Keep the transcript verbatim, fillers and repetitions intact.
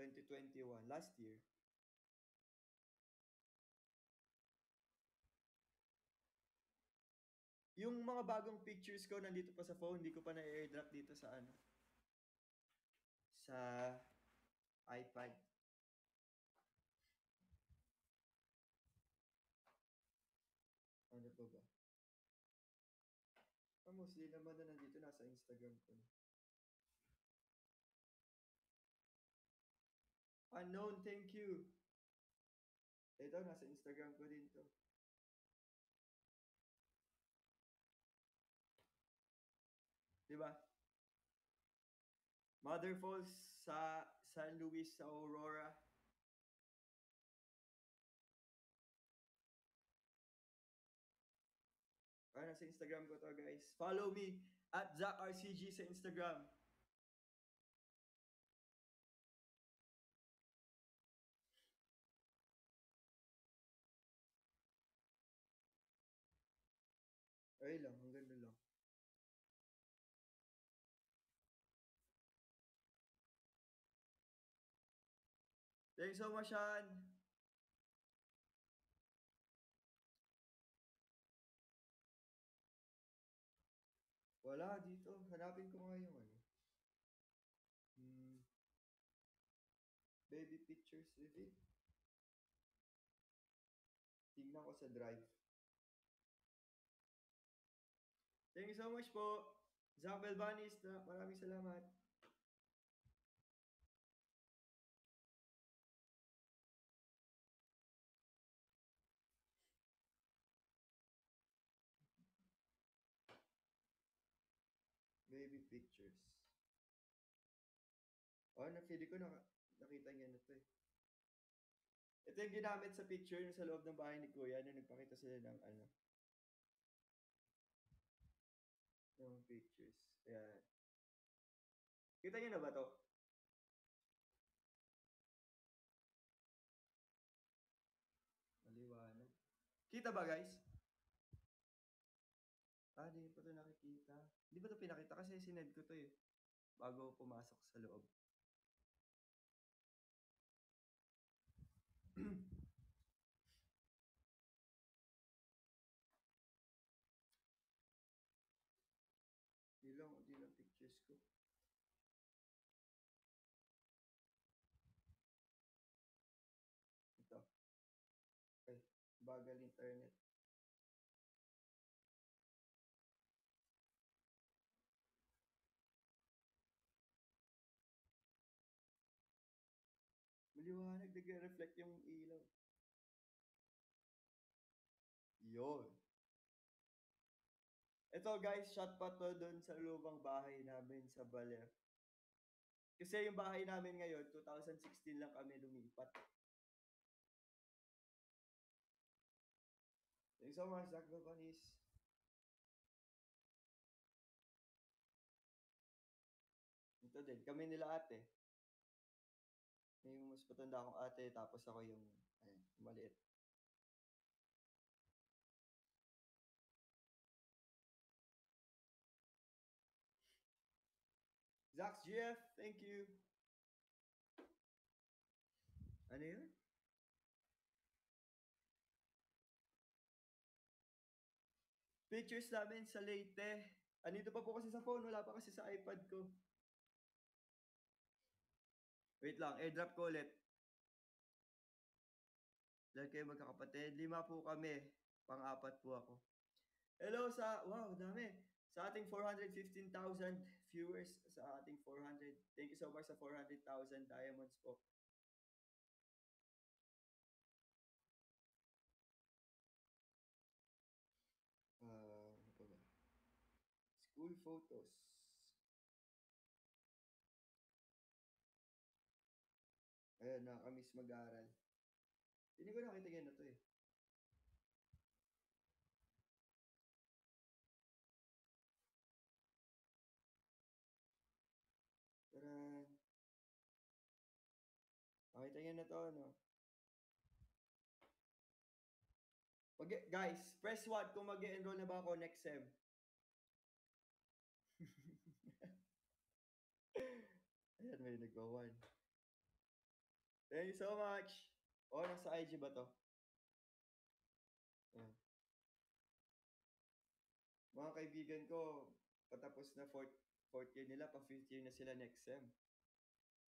twenty twenty-one, last year. Yung mga bagong pictures ko nandito pa sa phone, hindi ko pa na-airdrop dito sa ano, sa iPad. Ano pa ba? Ah, mostly naman na nandito, nasa Instagram ko na. Unknown, thank you. Ito, nasa Instagram ko din to. Diba? Mother Falls sa San Luis sa Aurora. Ah, nasa Instagram ko to, guys. Follow me at Zach R C G sa Instagram. Ay lang, ang ganda lang. Thanks so much, Sean. Wala dito. Hanapin ko nga yung ano. Hmm, baby pictures reveal. Tingnan ko sa drive. Thank you so much po. Zach Belbanis, maraming salamat. Baby pictures. Oh, na-feel ko naka, nakita niya na to eh. Ito yung ginamit sa picture yung sa loob ng bahay ni Kuya na nagpakita sila ng ano, ng pictures. Ayan. Kita niyo na ba to? Maliwanag. Kita ba, guys? Ah, di pa to nakikita. Di ba to pinakita? Kasi sined ko to eh. Bago pumasok sa loob. Di lang, di lang pictures ko. Ito. Okay. Bagal internet. Maliwanag, nagre-reflect yung ilaw. Yun. Ito guys, shot pa to doon sa lubang bahay namin sa Baler. Kasi yung bahay namin ngayon, twenty sixteen lang kami lumipat. Thanks so much, Zach Babanis. Ito din, kami nila ate. May mas patanda akong ate, tapos ako yung, ayun, maliit. Zach's G F, thank you. Ano yun? Pictures namin sa Leyte. Andito pa po kasi sa phone, wala pa kasi sa iPad ko. Wait lang, airdrop ko ulit. Dahil kayo magkakapatid, lima po kami. Pang-apat po ako. Hello sa, wow, dami. Sa ating four hundred fifteen thousand viewers, sa ating four hundred. Thank you so much sa four hundred thousand diamonds po. Uh, ano pa ba? School photos. Ayan, nakakamiss mag-aaral. Hindi ko nakita yan na to eh. Taran. Nakita yan na to, no? Mag guys, press one kung mag enroll na ba ako next sem. Ayan, may nagwa one. Thank you so much. Oh, nasa I G ba to? Ayan. Mga kaibigan ko, patapos na fourth, fourth year nila, pa fifth year na sila next sem.